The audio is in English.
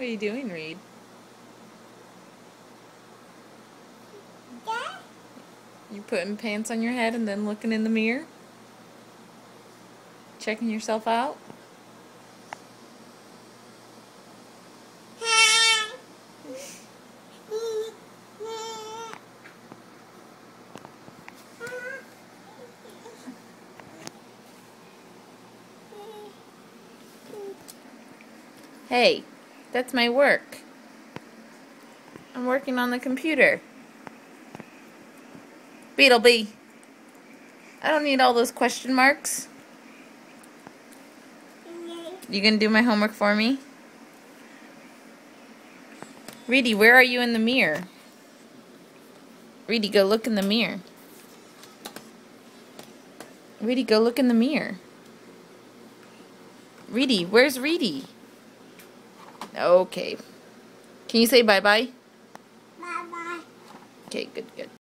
are you doing, Reed? You putting pants on your head and then looking in the mirror? Checking yourself out? Hey, that's my work. I'm working on the computer. Beetlebee. I don't need all those question marks. You gonna do my homework for me? Reedy, where are you in the mirror? Reedy, go look in the mirror. Reedy, go look in the mirror. Reedy, where's Reedy? Okay. Can you say bye-bye? Bye-bye. Okay, good, good.